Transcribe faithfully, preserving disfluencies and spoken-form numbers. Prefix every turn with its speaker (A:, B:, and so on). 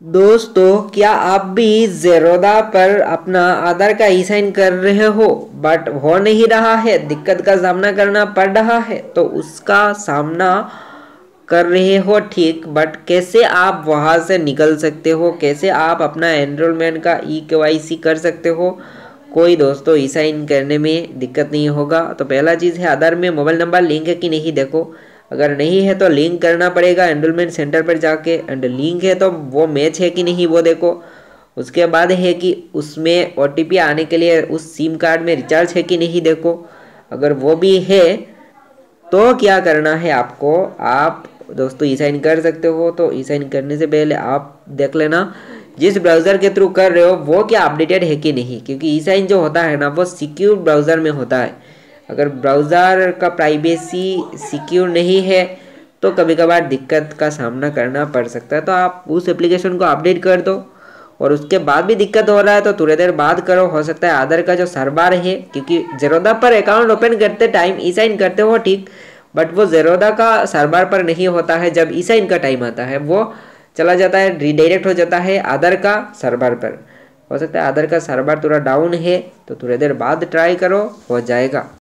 A: दोस्तों, क्या आप भी ज़ेरोदा पर अपना आधार का ई साइन कर रहे हो बट हो नहीं रहा है, दिक्कत का सामना करना पड़ रहा है? तो उसका सामना कर रहे हो ठीक, बट कैसे आप वहां से निकल सकते हो, कैसे आप अपना एनरोलमेंट का ई केवाईसी कर सकते हो, कोई दोस्तों ई साइन करने में दिक्कत नहीं होगा। तो पहला चीज़ है, आधार में मोबाइल नंबर लिंक है कि नहीं देखो। अगर नहीं है तो लिंक करना पड़ेगा एनरोलमेंट सेंटर पर जाके, एंड लिंक है तो वो मैच है कि नहीं वो देखो। उसके बाद है कि उसमें ओटीपी आने के लिए उस सिम कार्ड में रिचार्ज है कि नहीं देखो। अगर वो भी है तो क्या करना है आपको, आप दोस्तों ई साइन कर सकते हो। तो ई साइन करने से पहले आप देख लेना जिस ब्राउज़र के थ्रू कर रहे हो वो क्या अपडेटेड है कि नहीं, क्योंकि ई साइन जो होता है ना वो सिक्योर ब्राउज़र में होता है। अगर ब्राउज़र का प्राइवेसी सिक्योर नहीं है तो कभी कभार दिक्कत का सामना करना पड़ सकता है। तो आप उस एप्लीकेशन को अपडेट कर दो, और उसके बाद भी दिक्कत हो रहा है तो थोड़ी देर बाद करो। हो सकता है आधार का जो सर्वर है, क्योंकि ज़ेरोदा पर अकाउंट ओपन करते टाइम ई साइन करते हो ठीक, बट वो ज़ेरोदा का सर्वर पर नहीं होता है। जब ई साइन का टाइम आता है वो चला जाता है, रिडायरेक्ट हो जाता है आधार का सर्वर पर। हो सकता है आधार का सर्वर थोड़ा डाउन है, तो थोड़ी देर बाद ट्राई करो, हो जाएगा।